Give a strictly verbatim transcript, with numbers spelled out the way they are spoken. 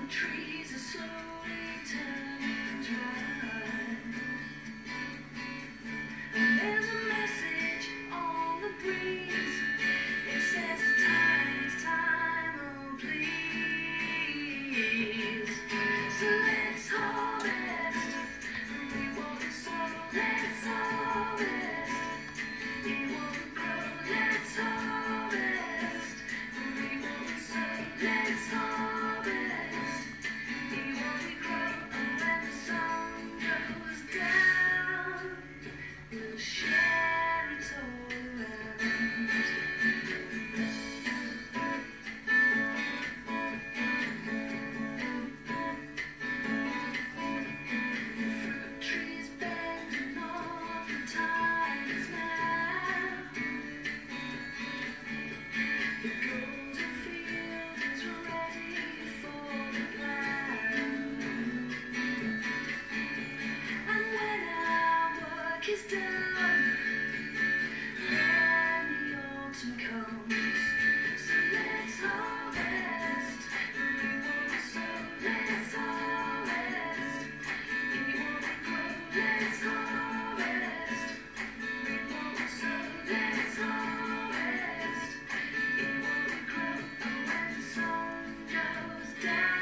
trees are slowly turning dry. And there's a message on the breeze. It says it's time, it's time, oh please. So let's harvest. We want to sow, let's harvest. We want to grow, let's harvest. We want to sow, let's harvest. We want to grow, and when the sun goes down, we'll share it all around. Fruit trees bending all the tides now. The golden field is ready for the plough. And when our work is done, then the autumn comes. So let's harvest. We want to sow, let's harvest. We want to grow, let's harvest. We want to sow, let's harvest. We want to grow, and when the sun goes down,